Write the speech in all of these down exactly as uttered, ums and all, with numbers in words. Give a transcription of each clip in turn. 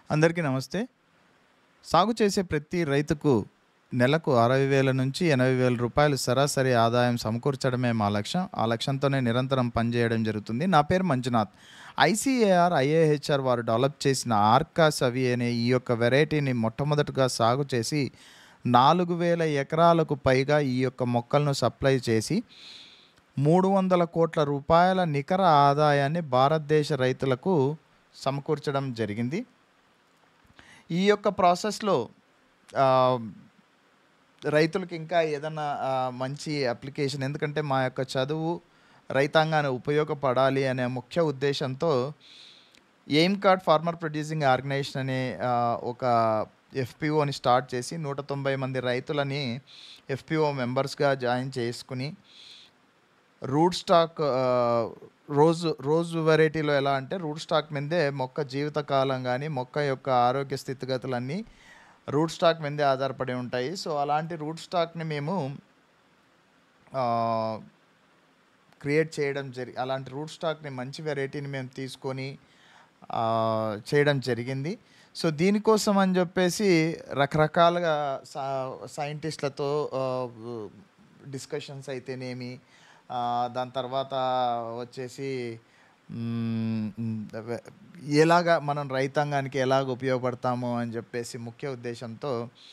అందరికీ నమస్తే. సాగు చేసే ప్రతి రైతుకు నెలకు అరవై వేల నుంచి ఎనభై వేల రూపాయలు సరాసరి ఆదాయం సమకూర్చడమే మా లక్ష్యం. ఆ లక్ష్యంతోనే నిరంతరం పనిచేయడం జరుగుతుంది. నా పేరు మంజునాథ్. ఐసీఏఆర్, ఐఏహెచ్ఆర్ వారు డెవలప్ చేసిన ఆర్కా సవి అనే ఈ యొక్క వెరైటీని మొట్టమొదటగా సాగు చేసి నాలుగు వేల ఎకరాలకు పైగా ఈ యొక్క మొక్కలను సప్లై చేసి మూడు వందల కోట్ల రూపాయల నికర ఆదాయాన్ని భారతదేశ రైతులకు సమకూర్చడం జరిగింది. ఈ యొక్క ప్రాసెస్‌లో ఆహ్, రైతులకి ఇంకా ఏదన్నా ఆహ్, మంచి అప్లికేషన్, ఎందుకంటే మా యొక్క చదువు రైతాంగానికి ఉపయోగపడాలి అనే ముఖ్య ఉద్దేశంతో aim card farmer producing organisation అనే ఆహ్, ఒక ఎఫ్‌పిఓని స్టార్ట్ చేసి నూట తొంభై మంది రైతులని ఎఫ్‌పిఓ మెంబర్స్‌గా జాయిన్ చేసుకొని రూట్ స్టాక్ ఆహ్, రోజు రోజు వెరైటీలో ఎలా అంటే రూట్ స్టాక్ మీదే మొక్క జీవితకాలం గానీ, మొక్క యొక్క ఆరోగ్య స్థితిగతులన్నీ రూట్ స్టాక్ మీదే ఆధారపడి ఉంటాయి. సో, అలాంటి రూట్ స్టాక్‌ని మేము ఆహ్, క్రియేట్ చేయడం జరి అలాంటి రూట్ స్టాక్‌ని మంచి వెరైటీని మేము తీసుకొని ఆహ్, చేయడం జరిగింది. సో, దీనికోసం అని జెప్పేసి రకరకాలుగా సా సైంటిస్ట్‌లతో ఆహ్, డిస్కషన్స్ అయితేనేమి, ఆహ్, దాని తర్వాత వచ్చేసి హ్మ్, హ్మ్, వె ఎలాగా మనం రైతాంగానికి ఎలాగ ఉపయోగపడతాము అని జెప్పేసి ముఖ్య ఉద్దేశంతో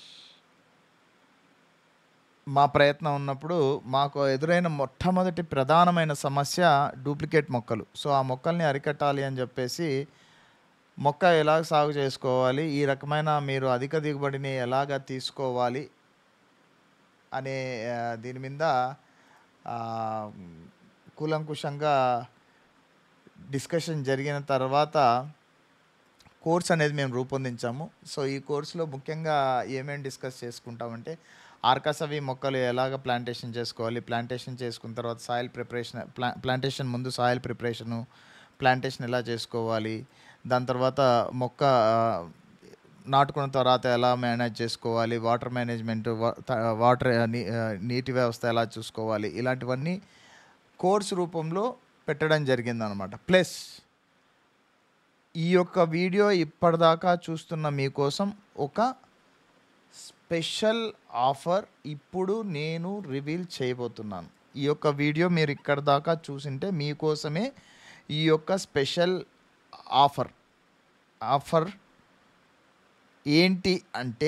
మా ప్రయత్నం ఉన్నప్పుడు మాకు ఎదురైన మొట్టమొదటి ప్రధానమైన సమస్య డూప్లికేట్ మొక్కలు. సో, ఆ మొక్కల్ని అరికట్టాలి అని జెప్పేసి మొక్క ఎలాగ సాగు చేసుకోవాలి, ఈ రకమైన మీరు అధిక దిగుబడిని ఎలాగా తీసుకోవాలి అనే ఆహ్, దీని మీద ఆహ్, కూలంకుషంగా డిస్కషన్ జరిగిన తర్వాత కోర్స్ అనేది మేము రూపొందించాము. సో, ఈ కోర్స్‌లో ముఖ్యంగా ఏమేం డిస్కస్ చేసుకుంటామంటే, ఆర్కా సవి మొక్కలు ఎలాగ ప్లాంటేషన్ చేసుకోవాలి, ప్లాంటేషన్ చేసుకున్న తర్వాత సాయిల్ ప్రిపరేషన్, ప్లా ప్లాంటేషన్ ముందు సాయిల్ ప్రిపరేషను, ప్లాంటేషన్ ఎలా చేసుకోవాలి, దాని తర్వాత మొక్క ఆహ్, నాటుకున్న తర్వాత ఎలా మేనేజ్ చేసుకోవాలి, వాటర్ మేనేజ్‌మెంట్, వ త వాటర్ నీ ఆహ్, నీటి వ్యవస్థ ఎలా చూసుకోవాలి, ఇలాంటివన్నీ కోర్స్ రూపంలో పెట్టడం జరిగిందనమాట. ప్లస్ ఈ యొక్క వీడియో ఇప్పటిదాకా చూస్తున్న మీకోసం ఒక స్పెషల్ ఆఫర్ ఇప్పుడు నేను రివీల్ చేయబోతున్నాను. ఈ యొక్క వీడియో మీరు ఇక్కడి దాకా చూసుంటే మీకోసమే ఈ యొక్క స్పెషల్ ఆఫర్. ఆఫర్ ఏంటి అంటే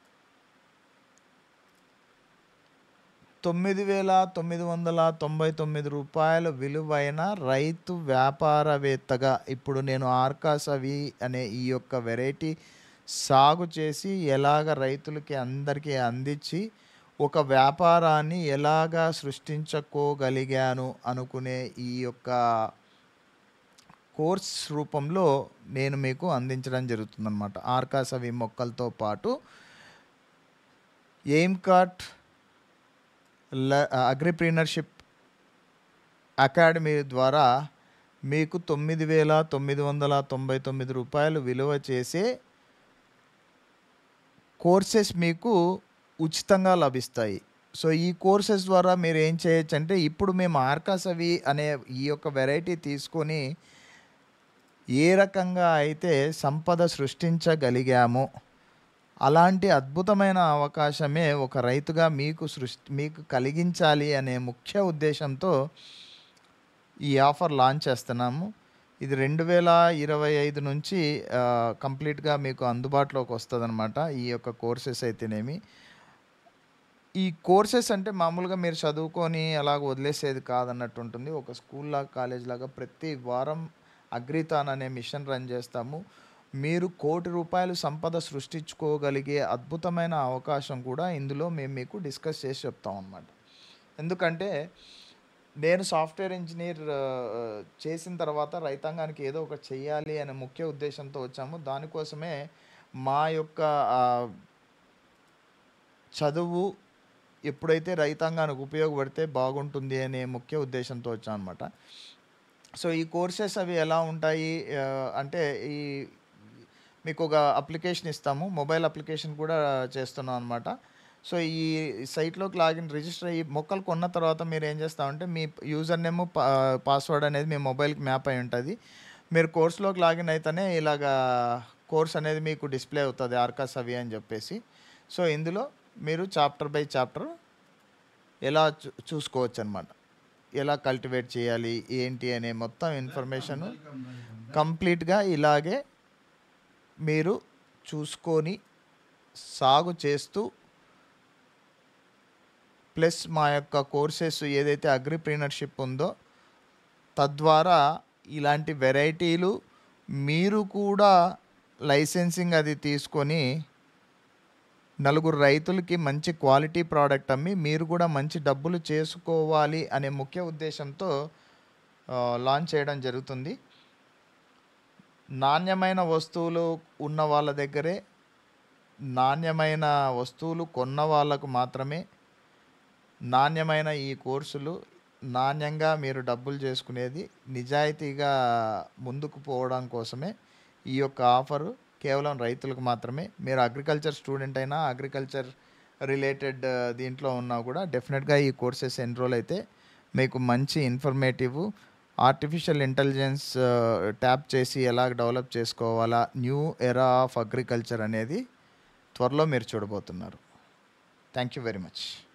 తొమ్మిది వేల తొమ్మిది వందల తొంభై తొమ్మిది రూపాయల విలువైన రైతు వ్యాపారవేత్తగా ఇప్పుడు నేను ఆర్కా సవి అనే ఈ యొక్క వెరైటీ సాగు చేసి ఎలాగ రైతులకి అందరికీ అందించి ఒక వ్యాపారాన్ని ఎలాగా సృష్టించుకోగలిగాను అనుకునే ఈ యొక్క కోర్స్ రూపంలో నేను మీకు అందించడం జరుగుతుందనమాట. ఆర్కా సవి మొక్కలతో పాటు ఎయిమ్ కార్డ్ ల అగ్రిప్రీనర్‌షిప్ అకాడమీ ద్వారా మీకు తొమ్మిది వేల తొమ్మిది వందల తొంభై తొమ్మిది రూపాయలు విలువ చేసే కోర్సెస్ మీకు ఉచితంగా లభిస్తాయి. సో, ఈ కోర్సెస్ ద్వారా మీరు ఏం చేయొచ్చంటే, ఇప్పుడు మేము ఆర్కా సవి అనే ఈ యొక్క వెరైటీ తీసుకొని ఏ రకంగా అయితే సంపద సృష్టించగలిగామో, అలాంటి అద్భుతమైన అవకాశమే ఒక రైతుగా మీకు సృష్టి మీకు కలిగించాలి అనే ముఖ్య ఉద్దేశంతో ఈ ఆఫర్ లాంచ్ చేస్తున్నాము. ఇది రెండు వేల ఇరవై ఐదు నుంచి ఆహ్, కంప్లీట్‌గా మీకు అందుబాటులోకి వస్తదనమాట. ఈ యొక్క కోర్సెస్ అయితేనేమి. ఈ కోర్సెస్ అంటే మామూలుగా మీరు చదువుకొని అలాగ వదిలేసేది కాదన్నట్టు ఉంటుంది. ఒక స్కూల్‌లాగా, కాలేజ్‌లాగా ప్రతి వారం అగ్రిథాన్ అనే మిషన్ రన్ చేస్తాము. మీరు కోటి రూపాయలు సంపద సృష్టించుకోగలిగే అద్భుతమైన అవకాశం కూడా ఇందులో మేము మీకు డిస్కస్ చేసి చెప్తామనమాట. ఎందుకంటే నేను సాఫ్ట్‌వేర్ ఇంజినీర్ ఆహ్, చేసిన తర్వాత రైతాంగానికి ఏదో ఒకటి చెయ్యాలి అనే ముఖ్య ఉద్దేశంతో వచ్చాము. దానికోసమే మా యొక్క ఆహ్, చదువు ఎప్పుడైతే రైతాంగానికి ఉపయోగపడితే బాగుంటుంది అనే ముఖ్య ఉద్దేశంతో వచ్చామనమాట. సో, ఈ కోర్సెస్ అవి ఎలా ఉంటాయి ఆహ్, అంటే ఈ మీకొక అప్లికేషన్ ఇస్తాము. మొబైల్ అప్లికేషన్ కూడా చేస్తున్నాం అనమాట. సో, ఈ సైట్‌లోకి లాగిన్ రిజిస్టర్ అయ్యి మొక్కలు కొన్న తర్వాత మీరేం చేస్తామంటే, మీ యూజర్ నేమ్, పా పాస్వర్డ్ అనేది మీ మొబైల్‌కి మ్యాప్ అయి ఉంటది. మీరు కోర్స్‌లోకి లాగిన్ అయితేనే ఇలాగా కోర్స్ అనేది మీకు డిస్ప్లే అవుతుంది ఆర్కాస్ అవి అని చెప్పేసి. సో ఇందులో మీరు చాప్టర్ బై చాప్టర్ ఎలా చూ చూసుకోవచ్చు అనమాట. ఎలా కల్టివేట్ చేయాలి ఏంటి అనే మొత్తం ఇన్ఫర్మేషన్ కంప్లీట్గా ఇలాగే మీరు చూసుకొని సాగు చేస్తూ, ప్లస్ మా యొక్క కోర్సెస్ ఏదైతే అగ్రిప్రీనర్షిప్ ఉందో తద్వారా ఇలాంటి వెరైటీలు మీరు కూడా లైసెన్సింగ్ అది తీసుకొని నలుగురు రైతులకి మంచి క్వాలిటీ ప్రోడక్ట్ అమ్మి మీరు కూడా మంచి డబ్బులు చేసుకోవాలి అనే ముఖ్య ఉద్దేశంతో లాంచ్ చేయడం జరుగుతుంది. నాణ్యమైన వస్తువులు ఉన్న వాళ్ళ దగ్గరే, నాణ్యమైన వస్తువులు కొన్న వాళ్ళకు మాత్రమే నాణ్యమైన ఈ కోర్సులు, నాణ్యంగా మీరు డబ్బులు చేసుకునేది, నిజాయితీగా ముందుకు పోవడం కోసమే ఈ యొక్క ఆఫరు కేవలం రైతులకు మాత్రమే. మీరు అగ్రికల్చర్ స్టూడెంట్ అయినా, అగ్రికల్చర్ రిలేటెడ్ దీంట్లో ఉన్నా కూడా డెఫినెట్గా ఈ కోర్సెస్ ఎన్రోల్ అయితే మీకు మంచి ఇన్ఫర్మేటివ్, ఆర్టిఫిషియల్ ఇంటెలిజెన్స్ ట్యాప్ చేసి ఎలా డెవలప్ చేసుకోవాలా, న్యూ ఎరా ఆఫ్ అగ్రికల్చర్ అనేది త్వరలో మీరు చూడబోతున్నారు. Thank you very much.